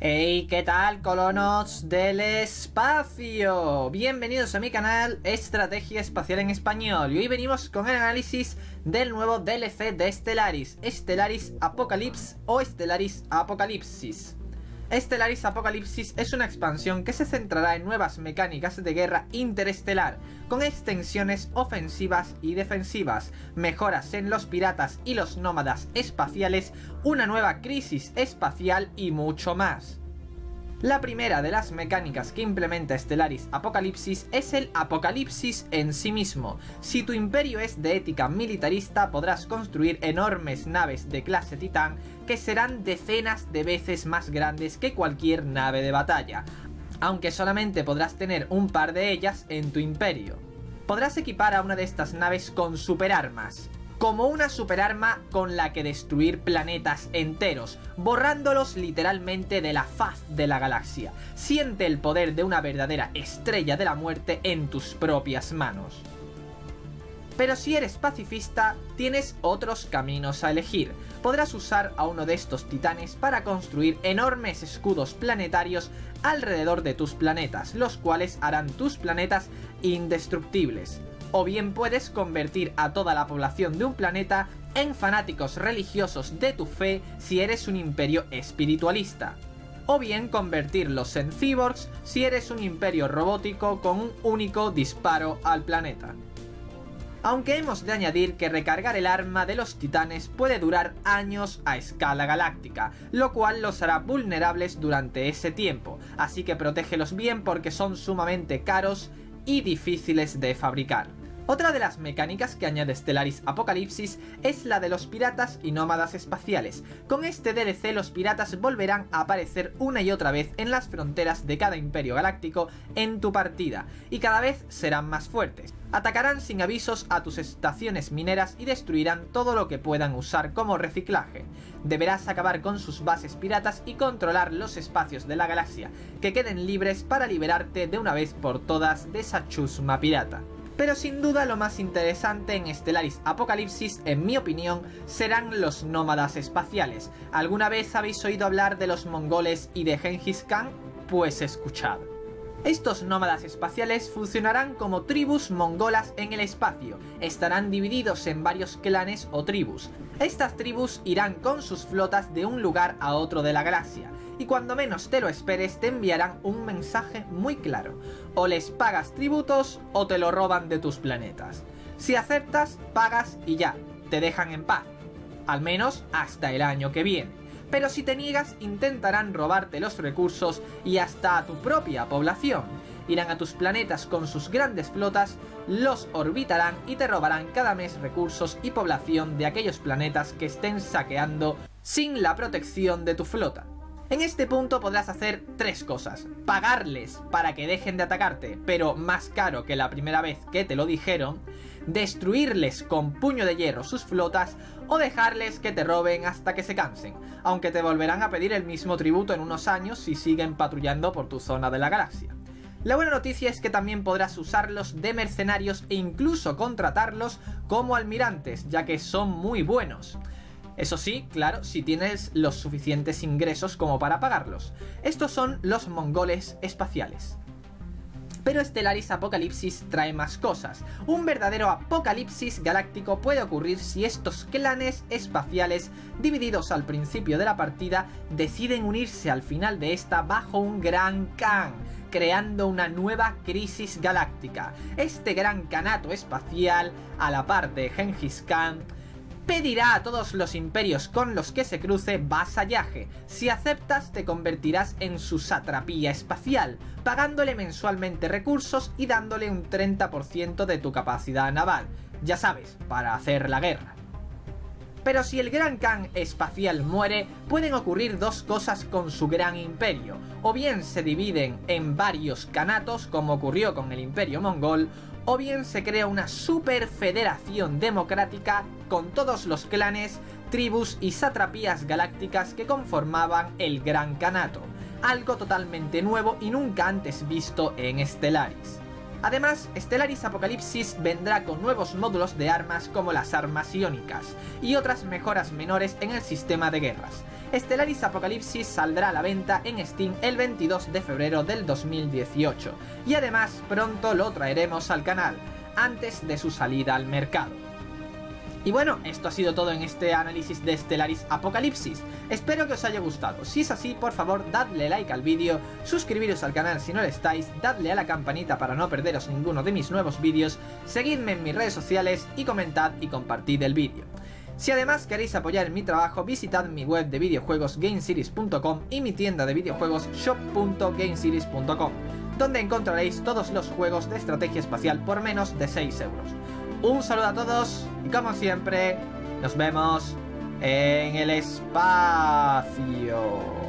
Hey, ¿qué tal, colonos del espacio? Bienvenidos a mi canal Estrategia Espacial en Español. Y hoy venimos con el análisis del nuevo DLC de Stellaris, Stellaris Apocalypse o Stellaris Apocalipsis. Stellaris Apocalipsis es una expansión que se centrará en nuevas mecánicas de guerra interestelar, con extensiones ofensivas y defensivas, mejoras en los piratas y los nómadas espaciales, una nueva crisis espacial y mucho más. La primera de las mecánicas que implementa Stellaris Apocalipsis es el apocalipsis en sí mismo. Si tu imperio es de ética militarista, podrás construir enormes naves de clase Titán que serán decenas de veces más grandes que cualquier nave de batalla, aunque solamente podrás tener un par de ellas en tu imperio. Podrás equipar a una de estas naves con superarmas, como una superarma con la que destruir planetas enteros, borrándolos literalmente de la faz de la galaxia. Siente el poder de una verdadera estrella de la muerte en tus propias manos. Pero si eres pacifista, tienes otros caminos a elegir. Podrás usar a uno de estos titanes para construir enormes escudos planetarios alrededor de tus planetas, los cuales harán tus planetas indestructibles. O bien puedes convertir a toda la población de un planeta en fanáticos religiosos de tu fe si eres un imperio espiritualista. O bien convertirlos en cyborgs si eres un imperio robótico con un único disparo al planeta. Aunque hemos de añadir que recargar el arma de los titanes puede durar años a escala galáctica, lo cual los hará vulnerables durante ese tiempo, así que protégelos bien porque son sumamente caros y difíciles de fabricar. Otra de las mecánicas que añade Stellaris Apocalipsis es la de los piratas y nómadas espaciales. Con este DLC los piratas volverán a aparecer una y otra vez en las fronteras de cada imperio galáctico en tu partida, y cada vez serán más fuertes. Atacarán sin avisos a tus estaciones mineras y destruirán todo lo que puedan usar como reciclaje. Deberás acabar con sus bases piratas y controlar los espacios de la galaxia, que queden libres para liberarte de una vez por todas de esa chusma pirata. Pero sin duda lo más interesante en Stellaris Apocalipsis, en mi opinión, serán los nómadas espaciales. ¿Alguna vez habéis oído hablar de los mongoles y de Gengis Khan? Pues escuchad. Estos nómadas espaciales funcionarán como tribus mongolas en el espacio. Estarán divididos en varios clanes o tribus. Estas tribus irán con sus flotas de un lugar a otro de la galaxia, y cuando menos te lo esperes te enviarán un mensaje muy claro: o les pagas tributos o te lo roban de tus planetas. Si aceptas, pagas y ya, te dejan en paz, al menos hasta el año que viene. Pero si te niegas, intentarán robarte los recursos y hasta a tu propia población. Irán a tus planetas con sus grandes flotas, los orbitarán y te robarán cada mes recursos y población de aquellos planetas que estén saqueando sin la protección de tu flota. En este punto podrás hacer tres cosas: pagarles para que dejen de atacarte, pero más caro que la primera vez que te lo dijeron, destruirles con puño de hierro sus flotas, o dejarles que te roben hasta que se cansen, aunque te volverán a pedir el mismo tributo en unos años si siguen patrullando por tu zona de la galaxia. La buena noticia es que también podrás usarlos de mercenarios e incluso contratarlos como almirantes, ya que son muy buenos. Eso sí, claro, si tienes los suficientes ingresos como para pagarlos. Estos son los mongoles espaciales. Pero Stellaris Apocalipsis trae más cosas. Un verdadero apocalipsis galáctico puede ocurrir si estos clanes espaciales, divididos al principio de la partida, deciden unirse al final de esta bajo un Gran Khan, creando una nueva crisis galáctica. Este Gran Kanato espacial, a la par de Gengis Khan, pedirá a todos los imperios con los que se cruce vasallaje. Si aceptas, te convertirás en su satrapía espacial, pagándole mensualmente recursos y dándole un 30% de tu capacidad naval. Ya sabes, para hacer la guerra. Pero si el Gran Khan espacial muere, pueden ocurrir dos cosas con su gran imperio. O bien se dividen en varios kanatos, como ocurrió con el imperio mongol, o bien se crea una super federación democrática con todos los clanes, tribus y satrapías galácticas que conformaban el Gran Kanato, algo totalmente nuevo y nunca antes visto en Stellaris. Además, Stellaris Apocalipsis vendrá con nuevos módulos de armas como las armas iónicas y otras mejoras menores en el sistema de guerras. Stellaris Apocalypsis saldrá a la venta en Steam el 22 de febrero del 2018 y además pronto lo traeremos al canal, antes de su salida al mercado. Y bueno, esto ha sido todo en este análisis de Stellaris Apocalypsis. Espero que os haya gustado. Si es así, por favor, dadle like al vídeo, suscribiros al canal si no lo estáis, dadle a la campanita para no perderos ninguno de mis nuevos vídeos, seguidme en mis redes sociales y comentad y compartid el vídeo. Si además queréis apoyar mi trabajo, visitad mi web de videojuegos GameSeries.com y mi tienda de videojuegos shop.gameseries.com, donde encontraréis todos los juegos de estrategia espacial por menos de 6 euros. Un saludo a todos y como siempre, nos vemos en el espacio.